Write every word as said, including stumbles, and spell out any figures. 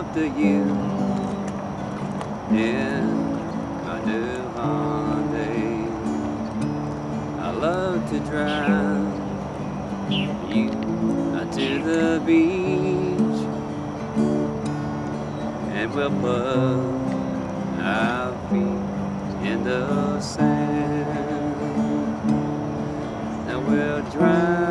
to you in my new Hyundai. I love to drive you out to the beach, and we'll put our feet in the sand, and we'll drive